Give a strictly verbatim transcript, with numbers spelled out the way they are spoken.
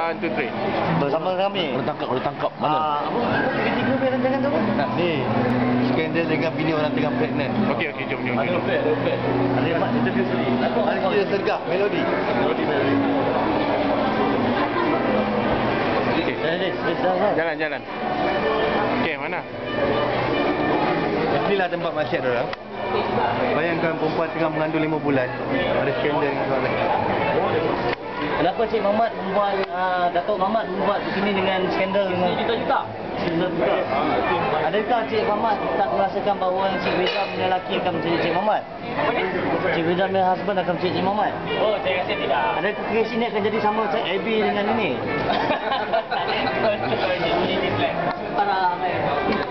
one, two, three. Bersama kami. Boleh tangkap, boleh tangkap. Mana? Ah, apa? Ketiga punya rancangan tu apa? Ni, skandal dengan bini orang tengah pregnant. Okey, okey, jom, jom, Ada jom. opet, ada opet. Ada yang interview sekali. Aku Mari kita sergap melodi. Melodi, melodi. Okey. Dah, dah, dah, dah. Jalan, jalan. Okey, mana? Inilah tempat masyarakat orang. Bayangkan perempuan tengah mengandung lima bulan. Ada skandal dengan soalan. Kenapa Cik Mamat membuat uh, Datuk Mamat membuat begini dengan skandal dengan juta-juta? Juta-juta. Adakah Cik Mamat tak merasakan bahawa Cik Weda punya lelaki akan menjadi Cik Mamat? Cik Weda punya husband akan menjadi Cik Mamat? Oh, saya rasa tidak. Adakah kes ini akan jadi sama Cik Abby dengan ini? Betul, ini plan. Para